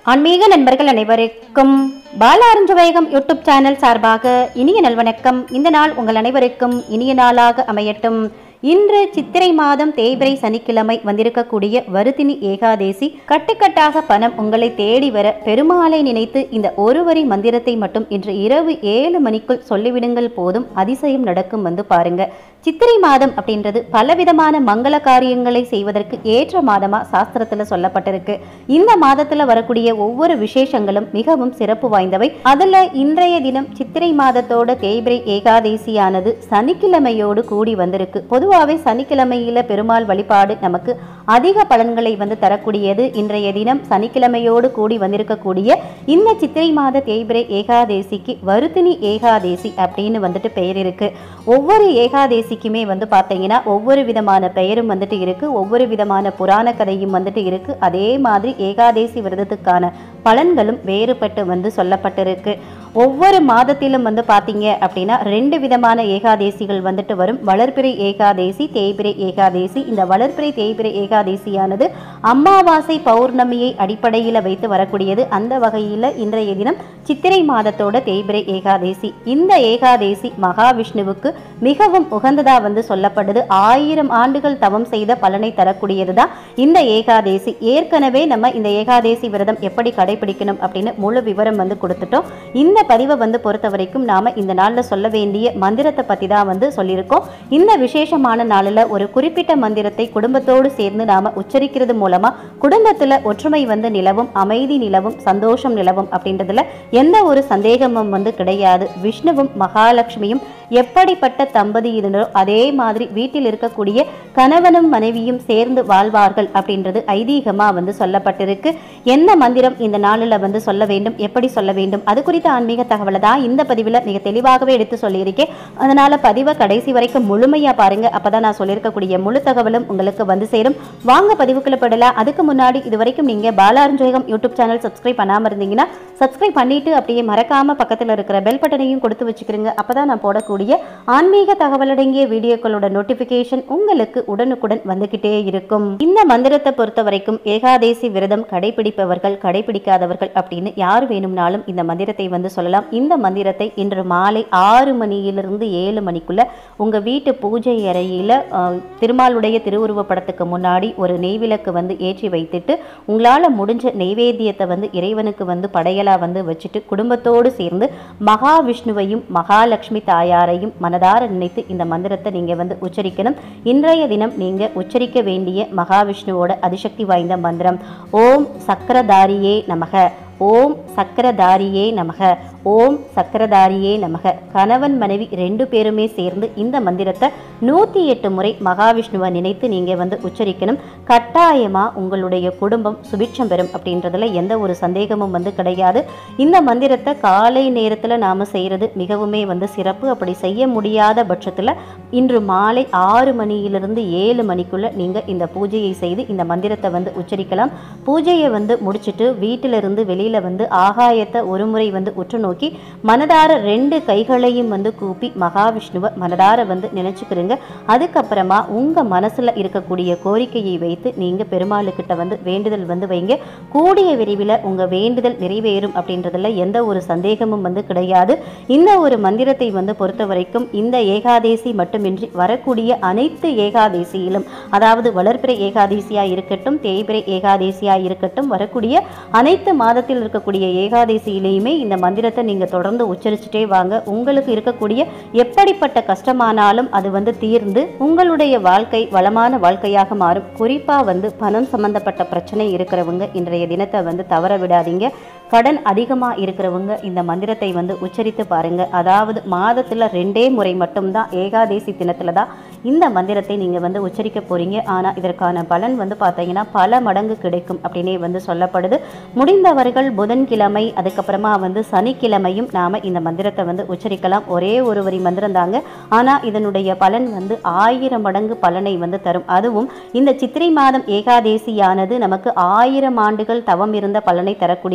ஆன்மீக நண்பர்கள் அனைவருக்கும் பாலாரஞ்சவேகம் யூடியூப் சேனல் சார்பாக இனிய நல்வணக்கம். இந்த நாள் உங்கள் அனைவருக்கும் இனிய நாளாக அமையட்டும். இன்று சித்திரை மாதம் தேய்பிறை சனிக்கிழமை வந்திருக்கக்கூடிய வருதினி ஏகாதேசி. கட்டுக்கட்டாக பணம் உங்களை தேடி வர பெருமாளை நினைத்து இந்த ஒரு வரி மந்திரத்தை மட்டும் இன்று இரவு 7 மணிக்குள் சொல்லிவிடுங்கள், போதும் அதிசயம் நடக்கும். பாருங்க, சித்திரை மாதம் அப்படின்றது பலவிதமான மங்கள காரியங்களை செய்வதற்கு ஏற்ற மாதமா சாஸ்திரத்துல சொல்லப்பட்டிருக்கு. இந்த மாதத்துல வரக்கூடிய ஒவ்வொரு விசேஷங்களும் மிகவும் சிறப்பு வாய்ந்தவை. அதுல இன்றைய தினம் சித்திரை மாதத்தோட தேய்பிறை ஏகாதேசியானது சனிக்கிழமையோடு கூடி வந்திருக்கு. பொதுவாகவே சனிக்கிழமையில பெருமாள் வழிபாடு நமக்கு அதிக பலன்களை தரக்கூடியது. இன்றைய தினம் சனிக்கிழமையோடு கூடி வந்திருக்கக்கூடிய இந்த சித்திரை மாத தேய்பிறை ஏகாதேசிக்கு வருதினி ஏகாதேசி அப்படின்னு பெயர் இருக்கு. ஒவ்வொரு ஏகாதேசிக்குமே பார்த்தீங்கன்னா ஒவ்வொரு விதமான பெயரும் இருக்கு, ஒவ்வொரு விதமான புராண கதையும் இருக்கு. அதே மாதிரி ஏகாதேசி விரதத்துக்கான பலன்களும் வேறுபட்டு சொல்லப்பட்டிருக்கு. ஒவ்வொரு மாதத்திலும் பார்த்தீங்க அப்படின்னா 2 விதமான ஏகாதேசிகள் வரும். வளர்பிறை ஏகாதேசி, தேய்பிறை ஏகாதேசி. இந்த வளர்பிறை தேய்பிறை ஏகாதேசியானது அமாவாசை பௌர்ணமியை அடிப்படையில் வைத்து வரக்கூடியது. அந்த வகையில் இன்றைய தினம் சித்திரை மாதத்தோட தேய்பிறை ஏகாதேசி. இந்த ஏகாதேசி மகாவிஷ்ணுவுக்கு மிகவும் உகந்ததா சொல்லப்படுது. 1000 ஆண்டுகள் தவம் செய்த பலனை தரக்கூடியதுதான் இந்த ஏகாதேசி. ஏற்கனவே நம்ம இந்த ஏகாதேசி விரதம் எப்படி கடைபிடிக்கணும் அப்படின்னு முழு விவரம் கொடுத்துட்டோம். இந்த பதிவை பொறுத்த வரைக்கும் நாம இந்த நாள்ல சொல்ல வேண்டிய மந்திரத்தை பத்தி தான் சொல்லியிருக்கோம். இந்த விசேஷமான நாளில் ஒரு குறிப்பிட்ட மந்திரத்தை குடும்பத்தோடு சேர்ந்து நாம உச்சரிக்கிறது மூலமா குடும்பத்துல ஒற்றுமை நிலவும், அமைதி நிலவும், சந்தோஷம் நிலவும் அப்படின்றதுல எந்த ஒரு சந்தேகமும் கிடையாது. விஷ்ணுவும் மகாலட்சுமியும் எப்படிப்பட்ட தம்பதியினரோ அதே மாதிரி வீட்டில் இருக்கக்கூடிய கணவனும் மனைவியும் சேர்ந்து வாழ்வார்கள் அப்படின்றது ஐதீகமா சொல்லப்பட்டிருக்கு. என்ன மந்திரம் இந்த நாளில் சொல்ல வேண்டும், எப்படி சொல்ல வேண்டும், அது குறித்த ஆன்மீக தகவலை தான் இந்த பதிவில் மிக தெளிவாகவே எடுத்து சொல்லியிருக்கேன். அதனால பதிவை கடைசி வரைக்கும் முழுமையா பாருங்க. அப்பதான் நான் சொல்லியிருக்கக்கூடிய முழு தகவலும் உங்களுக்கு சேரும். வாங்க பதிவுக்குள்ள படலாம். அதுக்கு முன்னாடி இது வரைக்கும் நீங்க பாலாரஞ்சவேகம் யூடியூப் சேனல் சப்ஸ்கிரைப் பண்ணாம இருந்தீங்கன்னா சப்ஸ்கிரைப் பண்ணிட்டு அப்படியே மறக்காம பக்கத்தில் இருக்கிற பெல் பட்டனையும் கொடுத்து வச்சுக்கிறீங்க. அப்பதான் நான் போடக்கூடிய ஆன்மீக தகவல் அடங்கிய வீடியோக்களோட நோட்டிபிகேஷன் உங்களுக்கு உடனுக்குடன் வந்துகிட்டே இருக்கும். இந்த மந்திரத்தை பொறுத்த வரைக்கும் ஏகாதேசி விரதம் கடைபிடிப்பவர்கள், கடைபிடிக்காதவர்கள் அப்படின்னு யார் வேணும்னாலும் இந்த மந்திரத்தை சொல்லலாம். இந்த மந்திரத்தை இன்று மாலை 6 மணியிலிருந்து 7 மணிக்குள்ள உங்க வீட்டு பூஜை அறையில திருமாலுடைய திருவுருவ படத்துக்கு முன்னாடி ஒரு நெய்விளக்கு ஏற்றி வைத்துட்டு உங்களால முடிஞ்ச நெய்வேத்தியத்தை இறைவனுக்கு படையலா வச்சுட்டு குடும்பத்தோடு சேர்ந்து மகாவிஷ்ணுவையும் மகாலட்சுமி தாயாரையும் மனதார நினைத்து இந்த மந்திரத்தை நீங்க உச்சரிக்கணும். இன்றைய தினம் நீங்க உச்சரிக்க வேண்டிய மகாவிஷ்ணுவோட அதிசக்தி வாய்ந்த மந்திரம் ஓம் சக்கரதாரியே நமக, ஓம் சக்கரதாரியே நமக, ஓம் சக்கரதாரியே நமக. கணவன் மனைவி 2 பேருமே சேர்ந்து இந்த மந்திரத்தை 108 முறை மகாவிஷ்ணுவை நினைத்து நீங்க உச்சரிக்கணும். கட்டாயமா உங்களுடைய குடும்பம் சுபிட்சம் பெறும் அப்படின்றதுல எந்த ஒரு சந்தேகமும் கிடையாது. இந்த மந்திரத்தை காலை நேரத்துல நாம செய்யறது மிகவுமே சிறப்பு. அப்படி செய்ய முடியாத பட்சத்துல இன்று மாலை 6 மணியிலிருந்து 7 மணிக்குள்ள நீங்க இந்த பூஜையை செய்து இந்த மந்திரத்தை உச்சரிக்கலாம். பூஜையை முடிச்சுட்டு வீட்டிலிருந்து வெளியில ஆகாயத்தை ஒரு முறை உற்று நோக்கி மனதார 2 கைகளையும் கூப்பி மகாவிஷ்ணுவை மனதார நினைச்சுக்கிறீங்க. அதுக்கப்புறமா உங்க மனசுல இருக்கக்கூடிய கோரிக்கையை வைத்து நீங்க பெருமாளுக்கிட்ட வேண்டுதல் வைங்க. கூடிய விரைவில் உங்க வேண்டுதல் நிறைவேறும் அப்படின்றதுல எந்த ஒரு சந்தேகமும் கிடையாது. இந்த ஒரு மந்திரத்தை பொறுத்த வரைக்கும் இந்த ஏகாதேசி மட்டுமின்றி வரக்கூடிய அனைத்து ஏகாதேசியிலும், அதாவது வளர்பிறை ஏகாதேசியா இருக்கட்டும், தேய்பிறை ஏகாதேசியா இருக்கட்டும், வரக்கூடிய அனைத்து மாதத்தில் இருக்கக்கூடிய ஏகாதேசியிலையுமே இந்த மந்திரத்தை நீங்க தொடர்ந்து உச்சரிச்சுட்டே வாங்க. உங்களுக்கு இருக்கக்கூடிய எப்படிப்பட்ட கஷ்டமானாலும் அது தீர்ந்து உங்களுடைய வாழ்க்கை வளமான வாழ்க்கையாக மாறும். குறிப்பா பணம் சம்பந்தப்பட்ட பிரச்சனை இருக்கிறவங்க இன்றைய தினத்தை தவற விடாதீங்க. கடன் அதிகமா இருக்கிறவங்க இந்த மந்திரத்தை உச்சரித்து பாருங்க. அதாவது மாதத்துல 2 முறை மட்டும்தான் ஏகாதேசி தினத்துல தான் இந்த மந்திரத்தை நீங்க உச்சரிக்க போறீங்க. ஆனா இதற்கான பலன் பார்த்தீங்கன்னா பல மடங்கு கிடைக்கும் அப்படின்னே சொல்லப்படுது. முடிந்தவர்கள் புதன்கிழமை அதுக்கப்புறமா சனிக்கிழமையும் நாம இந்த மந்திரத்தை உச்சரிக்கலாம். ஒரே ஒரு வரி மந்திரம் தாங்க, ஆனா இதனுடைய பலன் 1000 மடங்கு பலனை தரும். அதுவும் இந்த சித்திரை மாதம் ஏகாதேசியானது நமக்கு 1000 ஆண்டுகள் தவம் இருந்த பலனை தரக்கூடிய ஒரு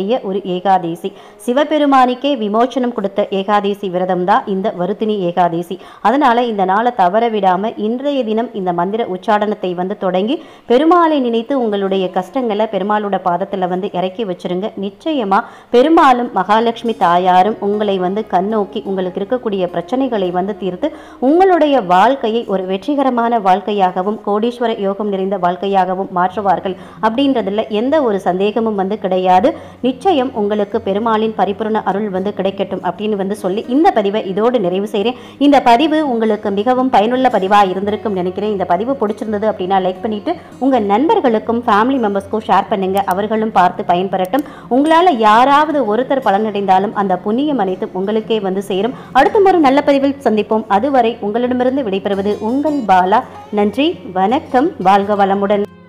ஏகாதேசி. சிவபெருமானிக்கே விமோச்சனம் கொடுத்த ஏகாதேசி விரதம் தான் இந்த வருத்தினி ஏகாதேசி. அதனால இந்த நாளை தவற விடாம இன்றைய தினம் இந்த மந்திர உச்சாடனத்தை தொடங்கி பெருமாளை நினைத்து உங்களுடைய கஷ்டங்களை பெருமாளோட பாதத்துல இறக்கி வச்சிருங்க. நிச்சயமா பெருமாளும் மகாலட்சுமி தாயாரும் உங்களை கண்ணோக்கி உங்களுக்கு இருக்கக்கூடிய பிரச்சனைகளை தீர்த்து உங்களுடைய வாழ்க்கையை ஒரு வெற்றிகரமான வாழ்க்கையாகவும் கோடீஸ்வர யோகம் நிறைந்த வாழ்க்கையாகவும் மாற்றுவார்கள் அப்படின்றதுல எந்த ஒரு சந்தேகமும் கிடையாது. நிச்சயம் உங்களுக்கு பெருமாளின் பரிபூர்ண அருள் கிடைக்கட்டும் அப்படின்னு சொல்லி இந்த பதிவை இதோடு நிறைவு செய்கிறேன். இந்த பதிவு உங்களுக்கு மிகவும் பயனுள்ள பதிவாக இருந்திருக்கும் நினைக்கிறேன். இந்த பதிவு பிடிச்சிருந்தது அப்படின்னா லைக் பண்ணிட்டு உங்க நண்பர்களுக்கும் ஃபேமிலி மெம்பர்ஸ்க்கும் ஷேர் பண்ணுங்க. அவர்களும் பார்த்து பயன்பெறட்டும். உங்களால் யாராவது ஒருத்தர் பலனடைந்தாலும் அந்த புண்ணியம் அனைத்தும் உங்களுக்கே சேரும். அடுத்த ஒரு நல்ல பதிவில் சந்திப்போம். அதுவரை உங்களிடமிருந்து விடைபெறுவது உங்கள் பாலா. நன்றி, வணக்கம், வாழ்க வளமுடன்.